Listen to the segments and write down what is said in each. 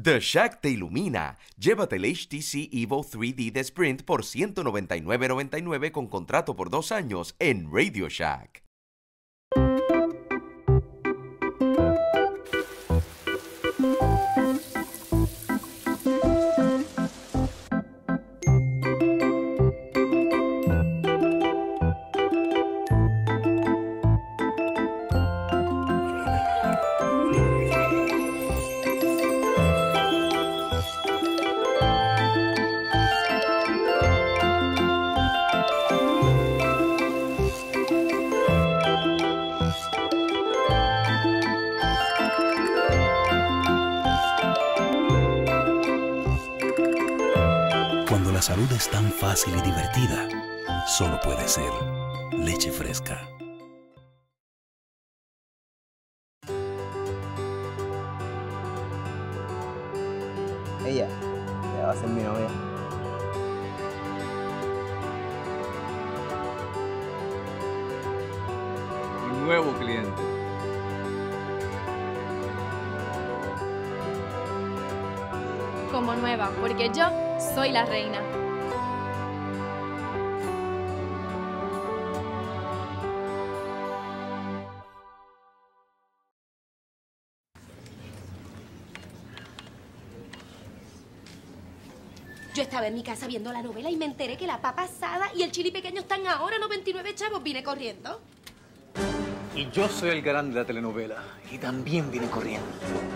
The Shack te ilumina. Llévate el HTC Evo 3D de Sprint por $199.99 con contrato por 2 años en Radio Shack. Cuando la salud es tan fácil y divertida, solo puede ser leche fresca. Ella va a ser mi novia. Un nuevo cliente. Como nueva, porque yo soy la reina. Yo estaba en mi casa viendo la novela y me enteré que la papa asada y el chili pequeño están ahora 99 chavos. Vine corriendo. Y yo soy el galán de la telenovela. Y también vine corriendo.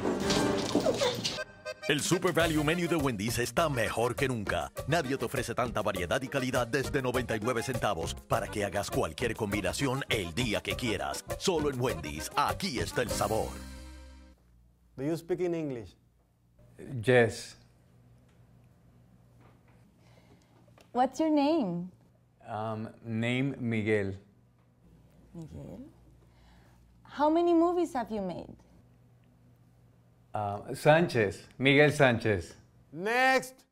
El Super Value Menu de Wendy's está mejor que nunca. Nadie te ofrece tanta variedad y calidad desde 99 centavos para que hagas cualquier combinación el día que quieras. Solo en Wendy's. Aquí está el sabor. Do you speak in English? Yes. What's your name? Name Miguel. Miguel. How many movies have you made? Sánchez. Miguel Sánchez. Next!